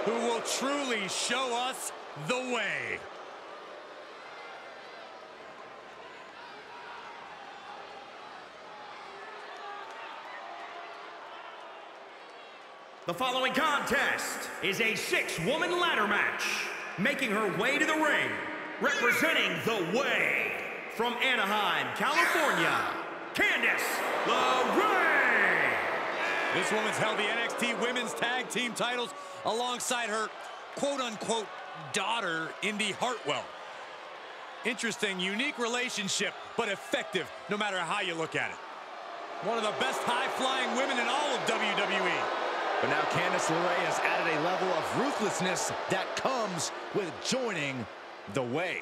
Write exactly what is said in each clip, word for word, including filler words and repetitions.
who will truly show us the way. The following contest is a six-woman ladder match. Making her way to the ring, representing the Way, from Anaheim, California, Candice LeRae. This woman's held the N X T Women's Tag Team titles alongside her quote-unquote daughter, Indy Hartwell. Interesting, unique relationship, but effective no matter how you look at it. One of the best high-flying women in all of W W E. But now Candice LeRae has added a level of ruthlessness that comes with joining the Way.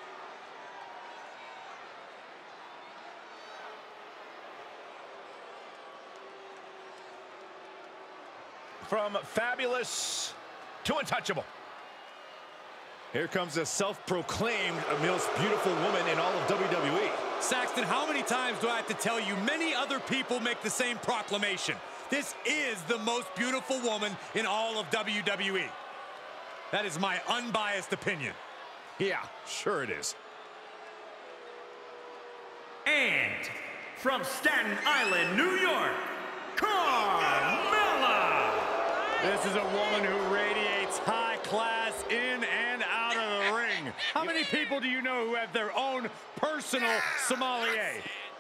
From fabulous to untouchable. Here comes a self-proclaimed most beautiful woman in all of W W E. Saxton, how many times do I have to tell you many other people make the same proclamation? This is the most beautiful woman in all of W W E. That is my unbiased opinion. Yeah, sure it is. And from Staten Island, New York, Carmella. This is a woman who radiates high class in and out of the ring. How many people do you know who have their own personal sommelier?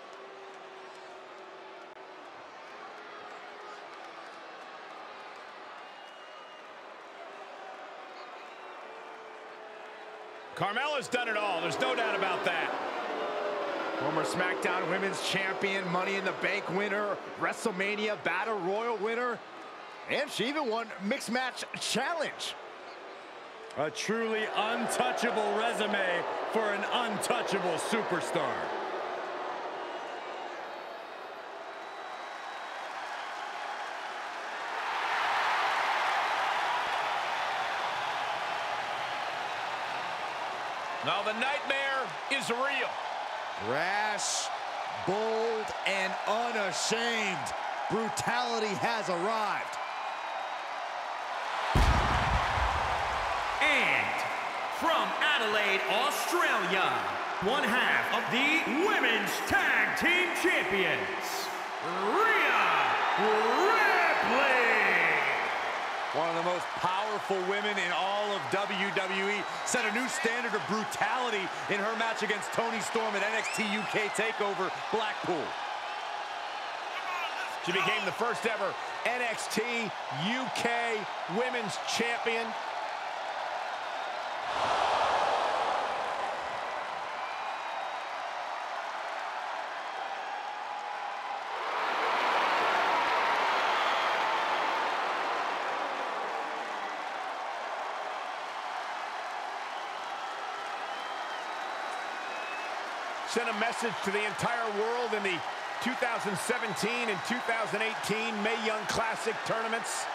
Carmella's done it all. There's no doubt about that. Former SmackDown Women's Champion, Money in the Bank winner, WrestleMania Battle Royal winner, and she even won Mixed Match Challenge. A truly untouchable resume for an untouchable superstar. Now the nightmare is real. Rash, bold, and unashamed. Brutality has arrived. And from Adelaide, Australia, one half of the Women's Tag Team Champions, Rhea Ripley. One of the most powerful women in all of W W E, set a new standard of brutality in her match against Toni Storm at N X T U K TakeOver Blackpool. She became the first ever N X T U K Women's Champion. Sent a message to the entire world in the two thousand seventeen and two thousand eighteen Mae Young Classic tournaments.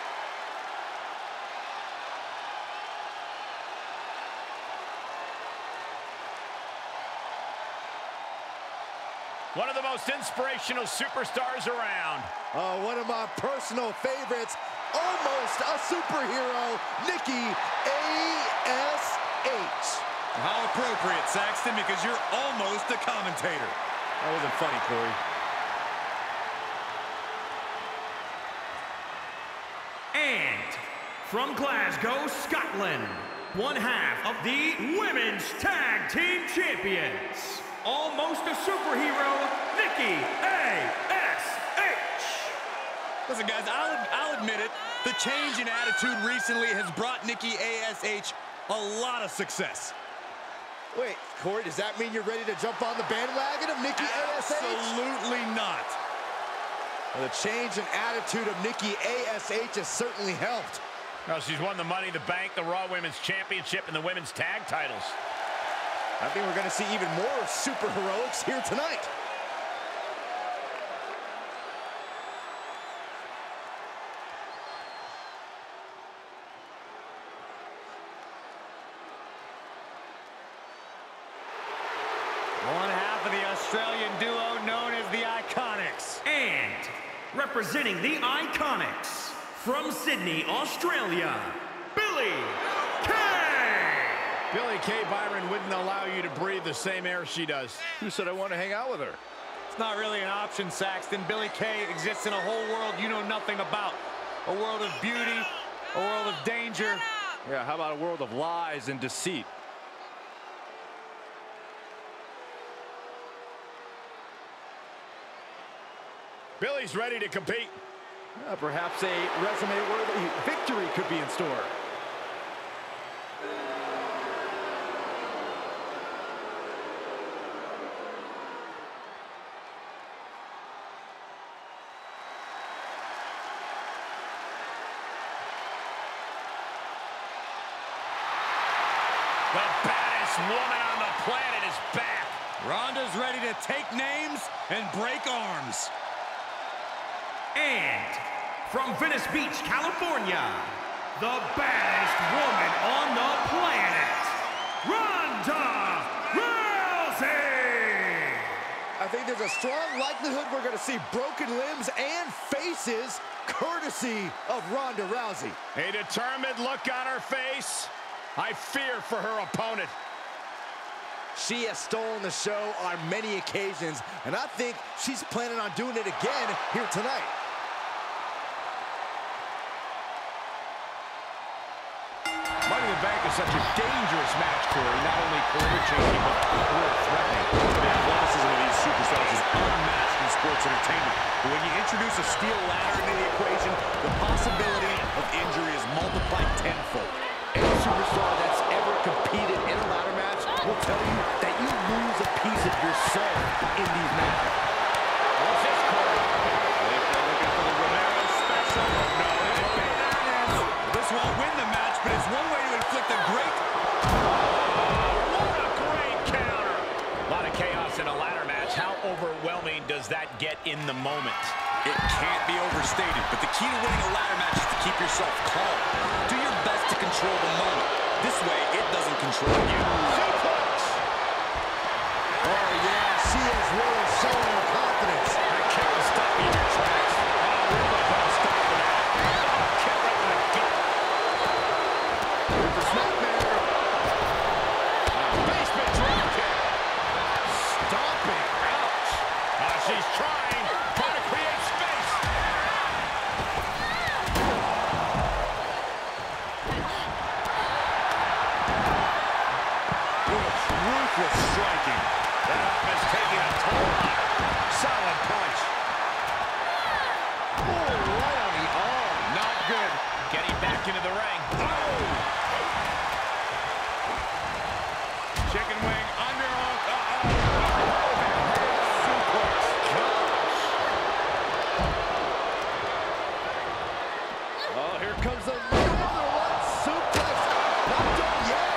One of the most inspirational superstars around. Oh, one of my personal favorites, almost a superhero, Nikki A S H. How appropriate, Saxton, because you're almost a commentator. That wasn't funny, Corey. And from Glasgow, Scotland, one half of the Women's Tag Team Champions, almost a superhero, Nikki A S H. Listen, guys, I'll, I'll admit it. The change in attitude recently has brought Nikki A S H a lot of success. Wait, Corey, does that mean you're ready to jump on the bandwagon of Nikki A S H? Absolutely not. Well, the change in attitude of Nikki A S H has certainly helped. Well, she's won the Money in the Bank, the Raw Women's Championship, and the Women's Tag titles. I think we're going to see even more super heroics here tonight. One half of the Australian duo known as the Iconics. And representing the Iconics, from Sydney, Australia, Billie Kay Byron wouldn't allow you to breathe the same air she does. Who said I want to hang out with her? It's not really an option, Saxton. Billie Kay exists in a whole world you know nothing about. A world of beauty, a world of danger. Yeah, how about a world of lies and deceit? Billie's ready to compete. Uh, perhaps a resume-worthy victory could be in store. The baddest woman on the planet is back. Ronda's ready to take names and break arms. And from Venice Beach, California, the baddest woman on the planet, Ronda Rousey! I think there's a strong likelihood we're going to see broken limbs and faces courtesy of Ronda Rousey. A determined look on her face. I fear for her opponent. She has stolen the show on many occasions, and I think she's planning on doing it again here tonight. Money in the Bank is such a dangerous match, Corey. Not only career-changing, but career-threatening. The athleticism of these superstars is unmatched in sports entertainment. But when you introduce a steel ladder into the equation, the possibility of injury is multiplied tenfold. Any superstar that's ever competed in a ladder match will tell you that you lose a piece of yourself in these matches. What's this, Corey? If they're looking for the Romero special, no, it may not end. This won't win the match, but it's one way to inflict a great... What a great counter! A lot of chaos in a ladder match. How overwhelming does that get in the moment? It can't be overstated, but the key to winning a ladder match is to keep yourself calm. Do your best to control the moment. This way, it doesn't control you. Suplex! Oh, yeah, she is really showing her confidence. That kick will stop you in your tracks. Oh, really don't stop for that. Oh, kick right in the gut. With the snapmare. Basement drop kick. Stomping. Ouch. Uh, she's trying. Trying to create space. It's ruthless striking. That arm is taking a toll on her. Solid punch. Oh, right on the arm. Not good. Getting back into the ring. Oh! Chicken wing underhook. Uh-oh. Suplex. Gosh. Oh, here comes another one. Suplex. Not done yet.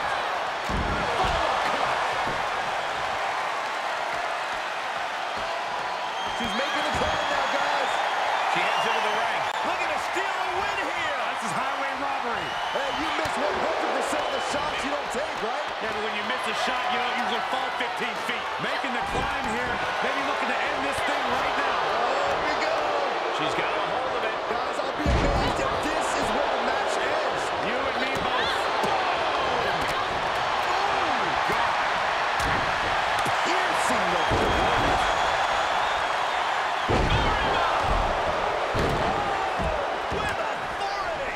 She's making the call now, guys. She heads into the ring. Looking to steal a win here. This is highway robbery. Hey, you miss one hundred percent of the shots you don't take, right? Yeah, but when you miss a shot, you don't usually fall fifteen feet. Making the climb here, maybe looking to end this thing right now. Oh, here we go. She's got a hold of it. Guys, I'll be amazed if this is where the match ends. You and me both. Oh, God. Piercing the performance. With authority.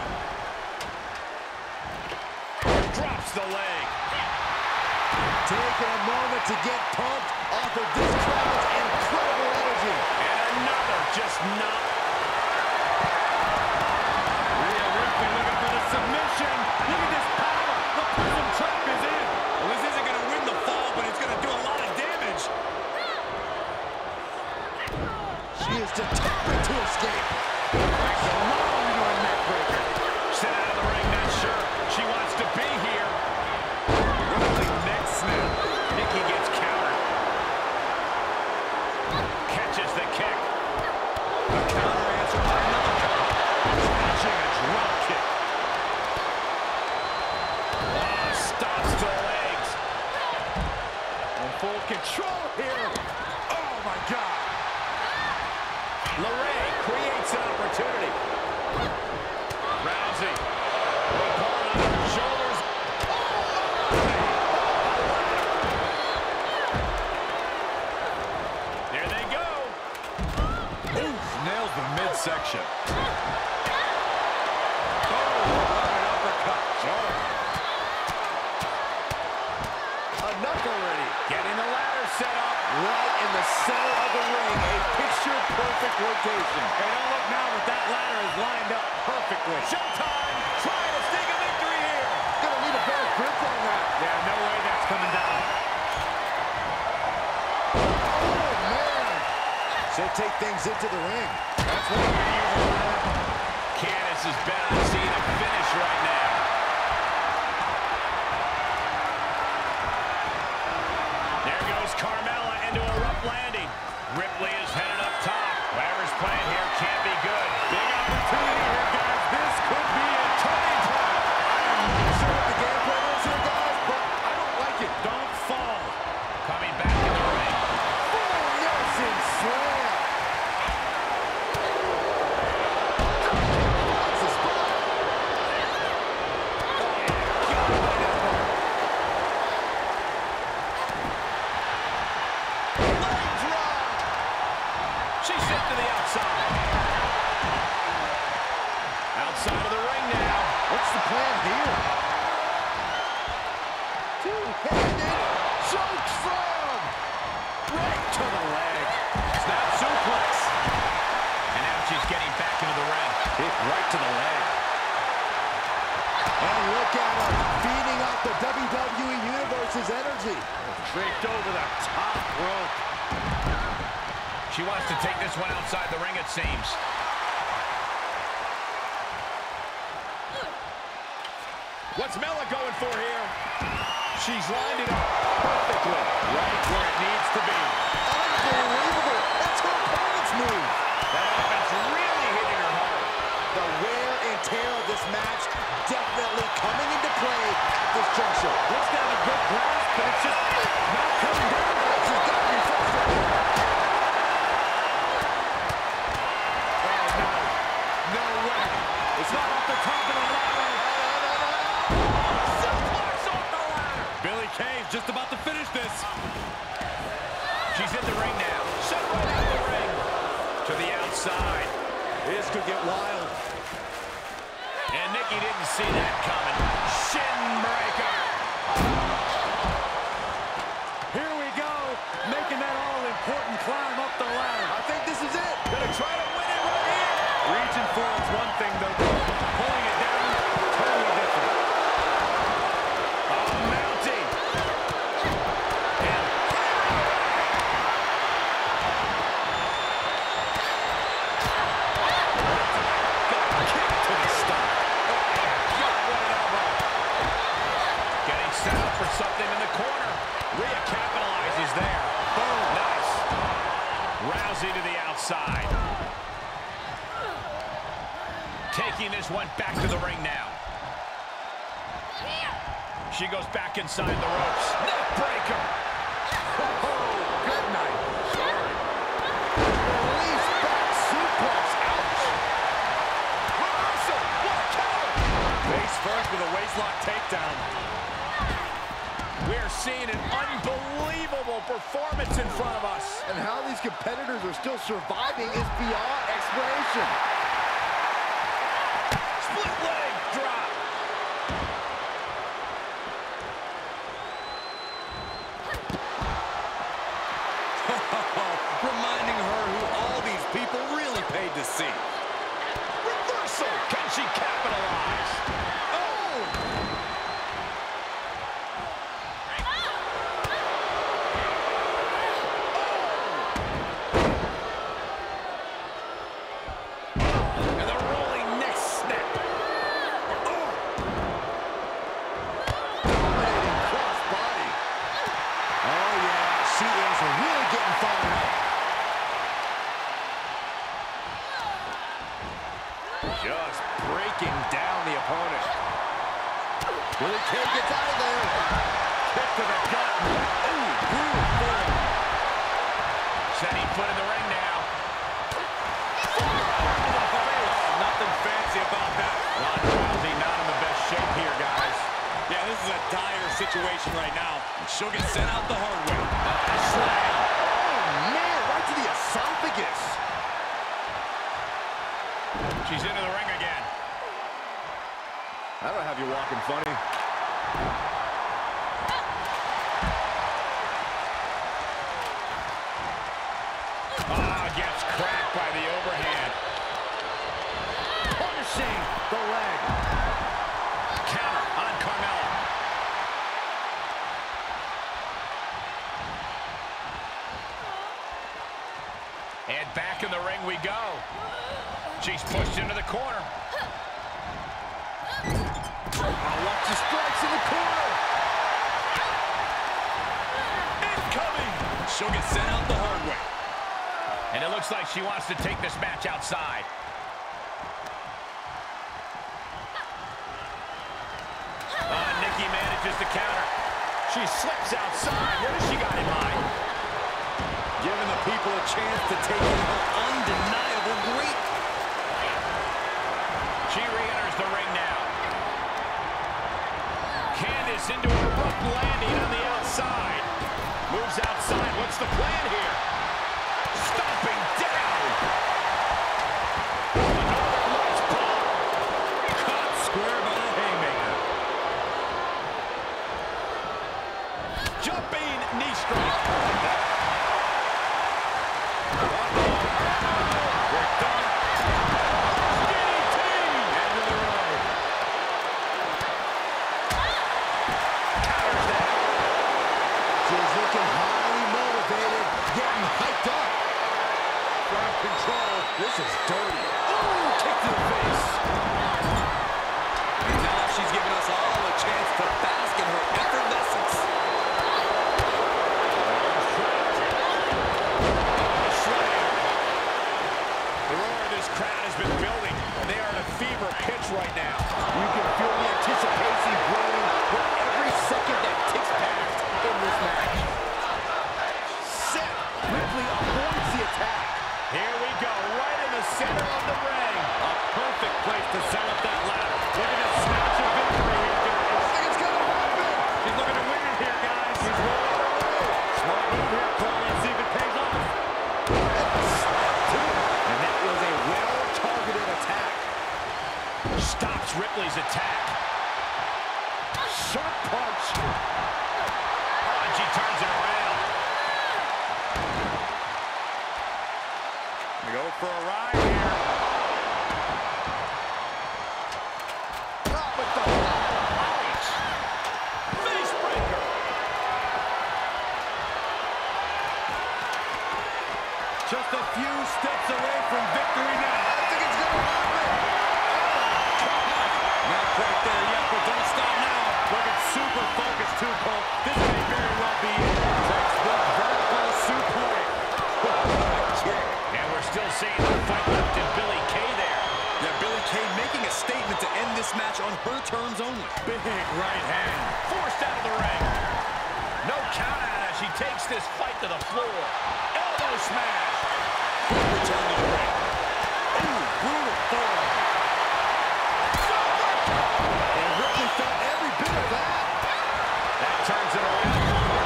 Drops the leg. Taking a moment to get pumped off of this crowd's incredible energy. And another just not. Rhea Ripley looking for the submission. Look at this power. The prison trap is in. Well, this isn't going to win the fall, but it's going to do a lot of damage. She is determined to escape. Breaks along into a neck breaker. Sit out of the ring, not sure she wants to be here. Rolling neck snap. Nikki gets countered. Catches the kick. A counter answer by another counter. Catching a drop kick. Oh, stops to the legs. In full control here. Oh, my God. LeRae creates an opportunity. Rousey. Pulling on her shoulders. Oh! midsection. Enough already. Getting the ladder set up. Right in the center of the ring. A picture-perfect location. Hey, don't look now that that ladder is lined up perfectly. Showtime! Trying to sneak a victory here. Gonna need a better grip on that. Yeah, no way that's coming down. Oh, man. She'll take things into the ring. That's what we're using. Candice has been on the scene of finish right now. There goes Carmella into a rough landing. Ripley is headed up top. Whatever's playing here can't be good. Big opportunity here, guys. This could be a turning point. I'm not sure what the game plan is here, guys, but I don't like it. Don't fall. Coming back in the ring. Full Nelson slam. That's the spot. Leg drop. She's sent to the outside. Outside of the ring now. What's the plan here? Two-handed choke slam. Right to the leg. Snap suplex. And now she's getting back into the ring. Hit right to the leg. And look at her, feeding off the W W E Universe's energy. Draped over the top rope. She wants to take this one outside the ring, it seems. What's Mella going for here? She's lined it up perfectly. Right where it needs to be. Unbelievable. That's her opponent's move. That offense really hitting her hard. The wear and tear of this match definitely coming into play at this juncture. Looks to have a good grasp, but it's just not coming down. This has got to be frustrating. Oh, no. No way. It's not off the top of the ladder. Suplex off the ladder. Billie Kay's just about to finish this. She's in the ring now. Sent right out of the ring. To the outside. This could get wild. And Nikki didn't see that coming. Shin breaker. Here we go, making that all-important climb up the ladder. I think this is it. Gonna try to win it right here. Reaching for it's one thing, though. Pulling it down, totally different. Oh, mounting. And kick to the stomach. Oh, God, what an elbow. Getting set up for something in the corner. Rhea capitalizes there. Boom. Nice. Rousey to the outside. Taking this one back to the ring now. She goes back inside the ropes. Neck breaker. Oh, good night. Sorry. Release back suplex. Ouch. Reversal. What a counter. Face first with a waistlock takedown. We're seeing an unbelievable performance in front of us. And how these competitors are still surviving is beyond explanation. Split leg drop. Reminding her who all these people really paid to see. Reversal. Can she capitalize? Oh! And the rolling neck snap. Oh! Dominating cross body. Oh, yeah. She is really getting fired up. Just breaking down the opponent. Billie Kay gets out of there. Kick to the gut. Ooh, brutal form. Setting foot in the ring now. Nothing fancy about that. Ronda Rousey not in the best shape here, guys. Yeah, this is a dire situation right now. She'll get sent out the hard way. Slam. Oh, man, right to the esophagus. She's into the ring again. That'll have you walking funny. Ah, gets cracked by the overhand. Punishing the leg. Counter on Carmella. And back in the ring we go. She's pushed into the corner. Oh, watch the strikes in the corner. Incoming! She'll get sent out the hard way. And it looks like she wants to take this match outside. Uh, Nikki manages to counter. She slips outside. What has she got in mind? Giving the people a chance to take in her undeniable great. She re-enters the ring now. Candice into a rough landing on the outside. Moves outside. What's the plan here? Stomping down. Another nice blow. Caught square by the haymaker. Jumping knee strike. This is dirty. Ooh, kick to the face. And now she's giving us all a chance to bask in her effervescence. The roar of this crowd has been building. They are at a fever pitch right now. You can feel the anticipation growing with every second that ticks past in this match. Set. Ripley avoids the attack. Here we go, right in the center of the ring. A perfect place to set up that ladder. Look at this snatch of victory here, guys. I think it's gonna happen. She's looking to win it here, guys. She's rolling her way. Smart move here, Cole. Let's see if it pays off. And that was a well-targeted attack. Stops Ripley's attack. Sharp punch. Oh, and she turns it around. We go for a ride here. Drop with the ouch. Face breaker. Just a few steps away from victory now. I think it's gonna happen. Not quite there yet, but don't stop now. Looking super focused too, Cole. This may very well be it. Textbook vertical suplex. And we're still seeing the fight left in Billie Kay there. Yeah, Billie Kay making a statement to end this match on her terms only. Big right hand. Forced out of the ring. No count out as she takes this fight to the floor. Elbow smash. Quick return to the ring. Ooh, brutal forward. And Ripley felt every bit of that. That turns it around.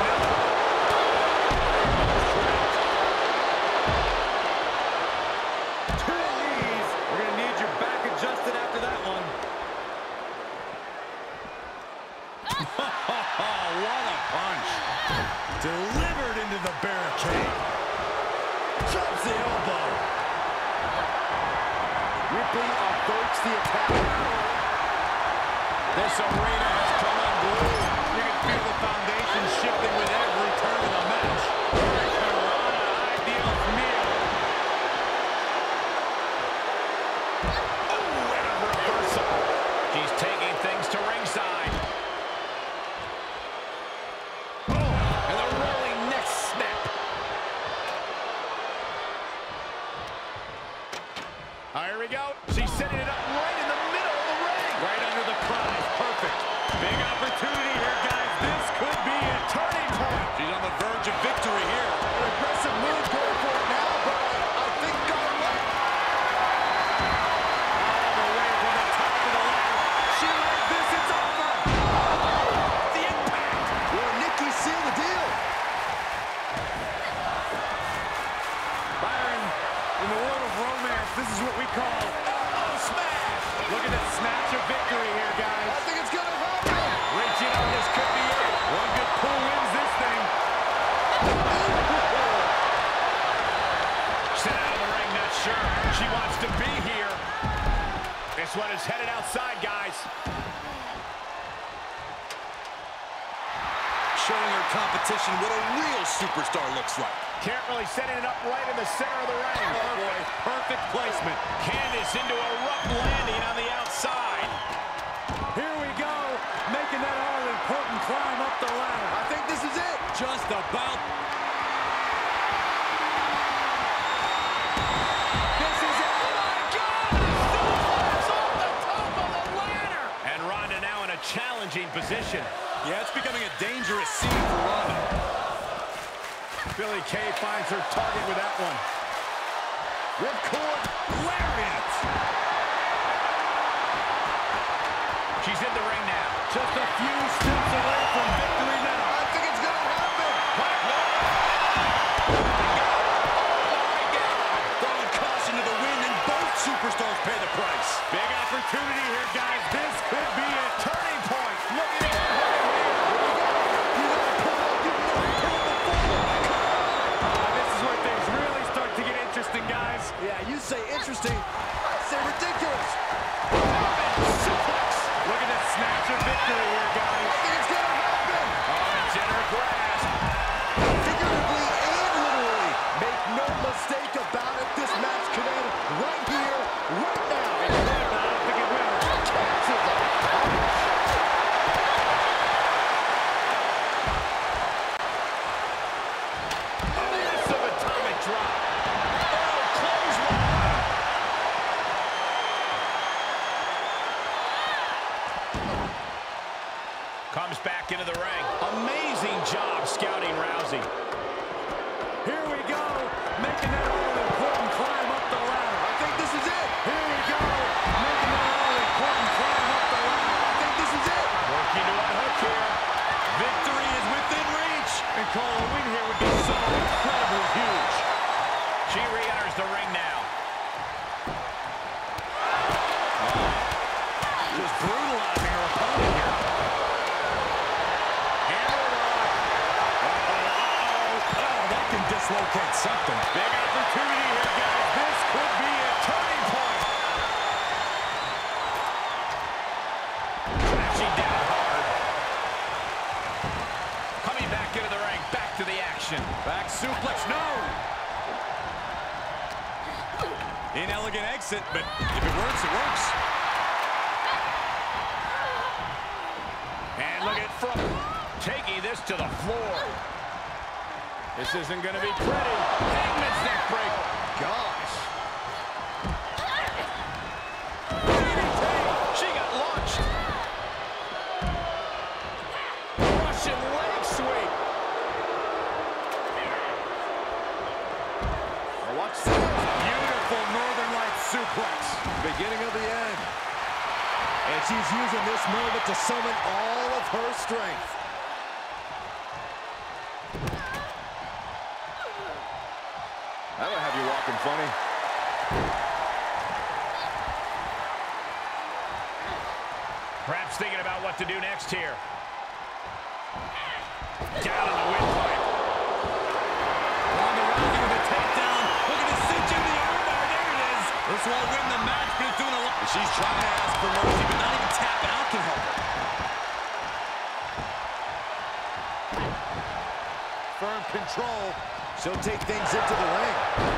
Two knees. We're going to need your back adjusted after that one. What a punch. Delivered into the barricade. Chops the elbow. Ripley averts the attack. This arena has come unglued. You can feel the foundation shifting with every turn of the match. Piranha ideal meal. Oh, and a reversal. She's taking things to ringside. Oh, and the rolling neck snap. Oh, here we go. She's setting it up right in the middle of the ring. Right under the prize. Perfect. Big opportunity here, guys. This could be a turning point. wants to be here. This one is headed outside, guys. Showing her competition what a real superstar looks like. Can't really setting it up right in the center of the ring. Oh, boy. Perfect placement. Candice into a rough landing on the outside. Here we go, making that all-important climb up the ladder. I think this is it. Just about. This is it. Oh, my God! Suplex off the top of the ladder. And Ronda now in a challenging position. Yeah, it's becoming a dangerous scene for Ronda. Billie Kay finds her target with that one. Ripcord. Lariat. She's in the ring now. Just a few steps away from victory now. I think it's going to happen. Oh, my God. Throwing caution to the wind, and both superstars pay the price. Big opportunity here, guys. This could be a turning point. Look at it. Guys. Yeah, you say interesting, I say ridiculous. Suplex. Look at this snatch of victory here, guys. I think it's gonna happen. Oh, it's in her grasp. Figuratively and literally. Make no mistake about it. This match could end right here, right now. It could, but I don't think it will. Cancels it. A massive atomic drop. Comes back into the ring. Amazing job scouting Rousey. Here we go, making that all-important climb up the ladder. I think this is it. Here we go, making that all-important climb up the ladder. I think this is it. Working to unhook here. Victory is within reach. And Cole, a win here would be so incredibly huge. She re-enters the ring now. Just brutalizing her opponent here. Dislocate something. Big opportunity here, guys. This could be a turning point. Crashing down hard. Coming back into the ring. Back to the action. Back suplex, no. Inelegant exit, but if it works, it works. And look at from taking this to the floor. This isn't going to be pretty. Hangman's neck breaker. Gosh. She got launched. Russian leg sweep. Now watch this. Beautiful Northern Lights suplex. Beginning of the end. And she's using this moment to summon all of her strength. That'll have you walking funny. Perhaps thinking about what to do next here. Down in the windpipe. Ronda Rousey with a takedown. Look at the cinch in the armbar. There it is. This won't win the match, but it's doing a lot. She's trying to ask for mercy, but not even tapping out can help her. Firm control. She'll take things into the ring.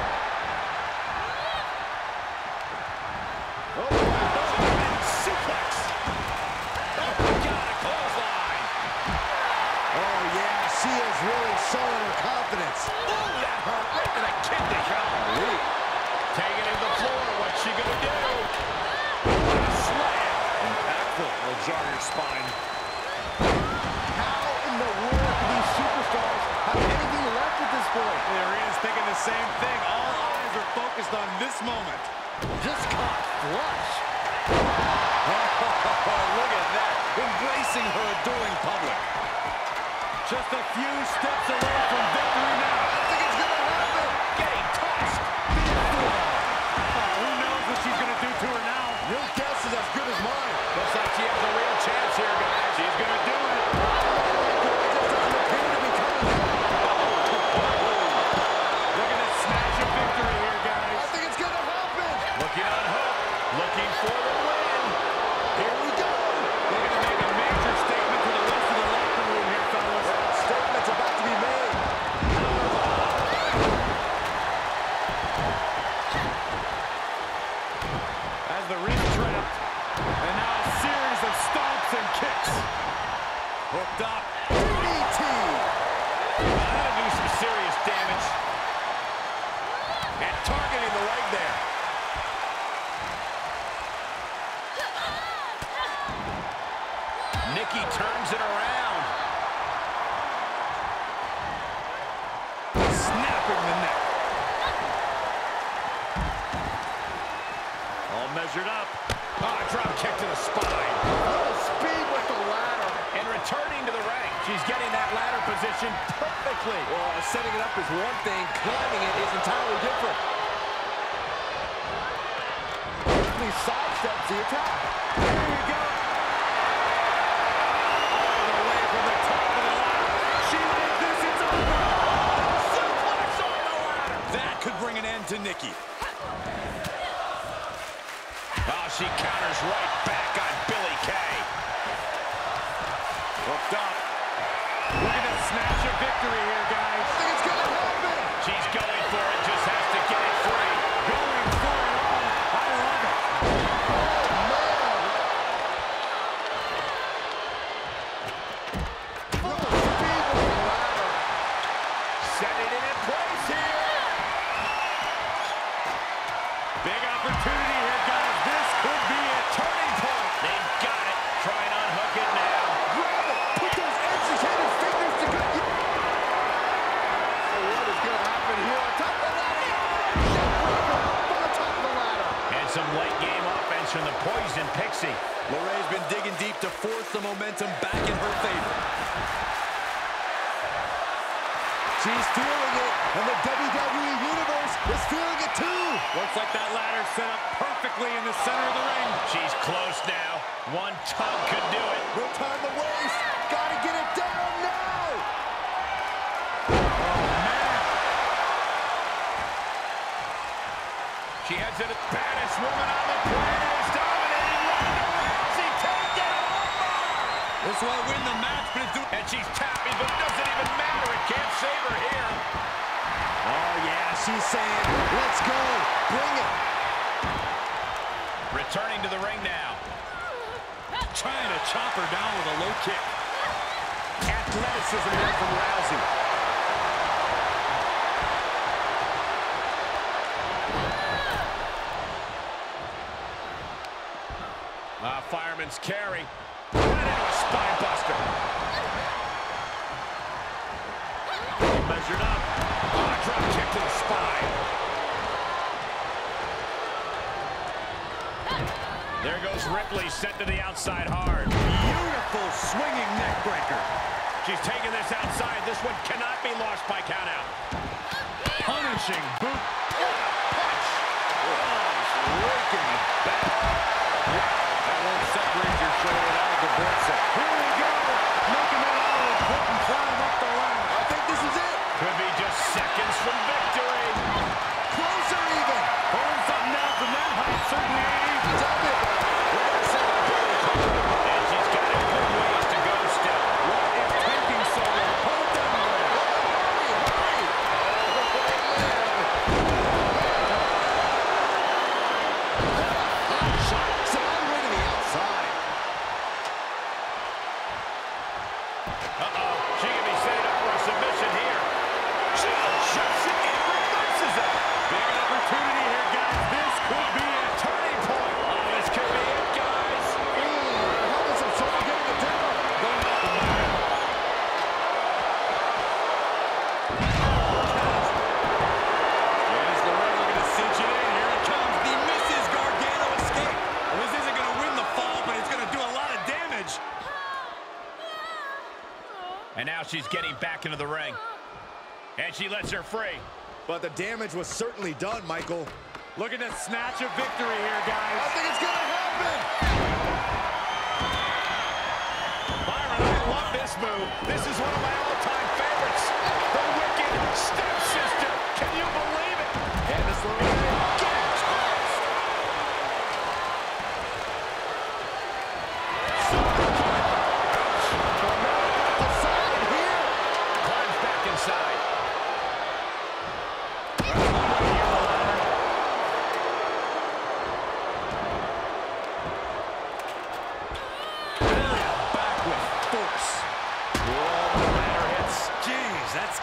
Oh, oh, suplex. Oh, my God, a clothesline. Oh, yeah, she is really showing her confidence. Oh, that hurt right to the kidney. Golly. Taking it to the floor. What's she going to do? What a slam. Impactful. Will jar your spine. How in the world do these superstars have anything left at this point? The arena's thinking the same thing. All eyes are focused on this moment. Just caught flush. Oh, look at that. Embracing her adoring public. Just a few steps away from victory now. I think it's going to happen. Getting tossed. Oh, who knows what she's going to do to her now? Your guess is as good as mine. Looks like she has a real chance here, guys. She's going to do it. Look at this smash of victory here, guys. I think it's going to happen. that'll do some serious damage. And targeting the leg there. Nikki turns it around. Snapping the neck. All measured up. Oh, drop kick to the spine. Full speed with the ladder. And returning to the ring. She's getting that ladder position perfectly. Well, setting it up is one thing. Climbing it is entirely different. He sidesteps the attack. Here we go. All the way from the top of the ladder. She did this. It's over. Suplex on the ladder. That could bring an end to Nikki. Oh, she counters right back on Billie Kay. Hooked up. Looking to snatch a victory here, guys. I think it's gonna happen. She's going for it, just has to get it free. Going for it all. I love it. Full speed with the ladder. Setting it in place here. Big opportunity here, guys. This could be a turning point. They've got it. Try and unhook it now. Grab it. Put those educated fingers together. So what is gonna happen here? On top of the ladder. Neckbreaker from the top of the ladder. And some late game offense from the Poison Pixie. LeRae's been digging deep to force the momentum back in her favor. She's feeling it, and the W W E Universe is feeling it too. Looks like that ladder set up perfectly in the center of the ring. She's close now. One tug could do it. No time to waste. Gotta get it down now. Oh, man. She has it. Baddest woman on the planet is dominating. Ronda Rousey takedown armbar. This will win the match, but it's doing... And she's tapping, but it doesn't even matter. It can't save her here. Oh, yeah, she's saying, let's go. Bring it. Returning to the ring now. Trying to chop her down with a low kick. Athleticism there from Rousey. Ah, fireman's carry. Right into a spine buster. Measured up. Oh, drop kick to the spine. There goes Ripley, set to the outside hard. Beautiful swinging neck breaker. She's taking this outside. This one cannot be lost by countout. Punishing boot. Punch. Oh, raking the back. That won't separate your shoulder. That'll divorce it. Here we go. Making it all important. Climb up the ladder. I think this is it. Could be just seconds from victory. Closer even. Pulling something down from that height. Certainly ain't easy. Dump it. And she's got a good ways to go still. What is taking so long? Pull it down the ladder. So all the way to the outside. Uh-oh. She can be set up for a submission here. She shuts it and reverses it. Big opportunity here, guys. This could be a turning point. Oh, this could be it, guys. Having some trouble getting it down. Going up the ladder. Yes, LeRae looking to cinch it in. Here it comes. The Missus Gargano escape. Well, this isn't going to win the fall, but it's going to do a lot of damage. And now she's getting back into the ring. And she lets her free. But the damage was certainly done, Michael. Looking to snatch a victory here, guys. I think it's gonna happen. Byron, I love this move. This is one of my all-time favorites. The wicked stepsister. Can you believe it? Candice LeRae. Get tossed. Outside here. Climbs back inside. Back with force. Whoa, the ladder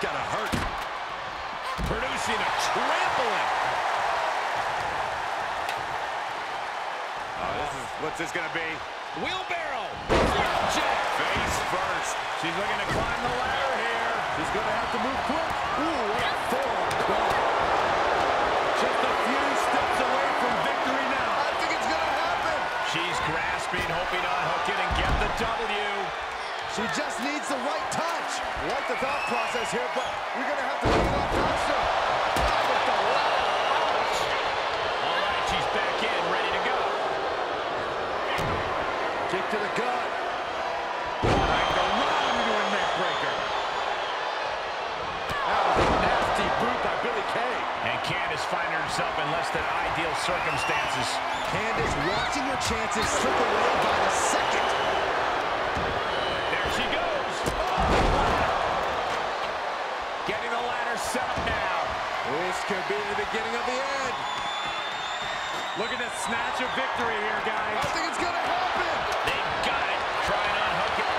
gotta hurt. Producing a trampling. Oh, this is, what's this gonna be? Wheelbarrow. Flapjack. Face first. She's looking to climb the ladder here. She's gonna have to move quick. Ooh, what a forearm club. Just a few steps away from victory now. I think it's gonna happen. She's grasping, hoping to unhook it and get the W. She just needs the right touch. I like the thought process here, but we're gonna have to make it up faster. Oh, with the ladder. Ouch. All right, she's back in, ready to go. Kick to the gut. Like the run into a neck breaker. That was a nasty boot by Billy Kay. And Candice finding herself in less than ideal circumstances. Candice watching her chances slip away by the second. There she goes. Getting the ladder set up now. This could be the beginning of the end. Look at the snatch of victory here, guys. I think it's gonna happen. They got it. Trying to unhook it.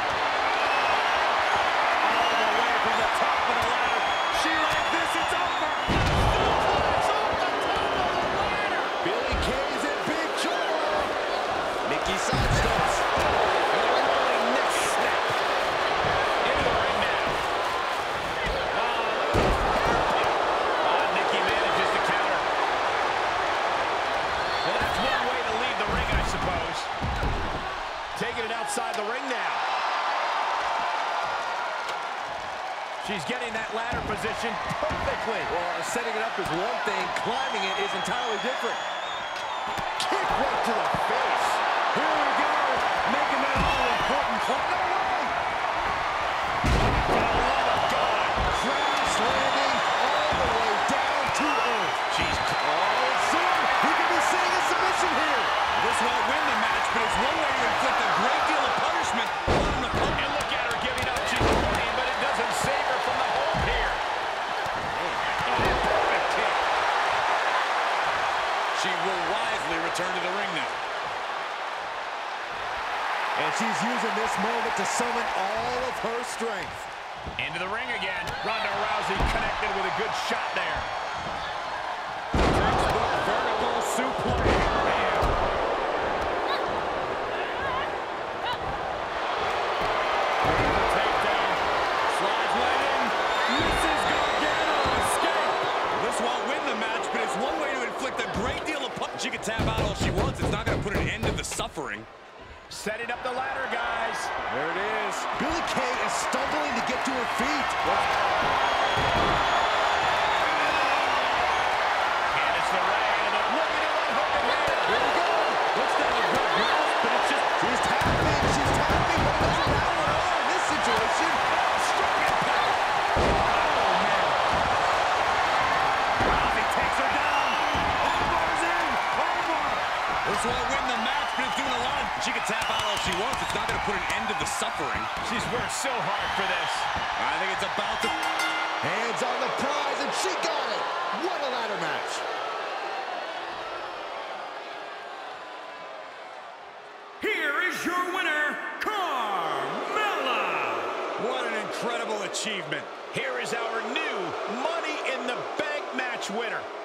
All the way from the top of the ladder. She like this, it's over. It's off the top of the ladder. Billy Kay's in big trouble. Nikki sidesteps. Rolling neck snap. Into the ring now. Uh, Nikki manages to counter. Well, that's one way to leave the ring, I suppose. Taking it outside the ring now. She's getting that ladder position perfectly. Well, setting it up is one thing. Climbing it is entirely different. Kick right to the face. Here we go. Making that all-important climb. No way. For the love of God. Crash landing all the way down to earth. She's Oh, soon we could be seeing a submission here. This won't win the match, but it's one way to inflict a great deal of punishment on an opponent. And look at her giving up. She's running, but it doesn't save her from the hold here. Oh, perfect kick. She will wisely return to the ring now. And she's using this moment to summon all of her strength. Into the ring again. Ronda Rousey connected with a good shot there. Textbook vertical suplex. Bam. There's the takedown. Slides right in. Misses Gargano. Escape. This won't win the match, but it's one way to inflict a great deal of punch. She can tap out all she wants. It's not going to put an end to the suffering. Setting up the ladder, guys. There it is. Billy Kay is stumbling to get to her feet. Candice LeRae looking to unhook it here. Here we go. Looks to have a good grasp, but it's just... She's tapping. She's tapping, but it doesn't matter at all in this situation. Strong impact. Oh, man. Rousey takes her down. Armbar's in. Armbar. This won't win the match, but it's doing a lot. She can tap out all she wants. It's not going to put an end to the suffering. She's worked so hard for this. I think it's about to... Hands on the prize, and she got it. What a ladder match. Here is your winner, Carmella. What an incredible achievement. Here is our new Money in the Bank match winner.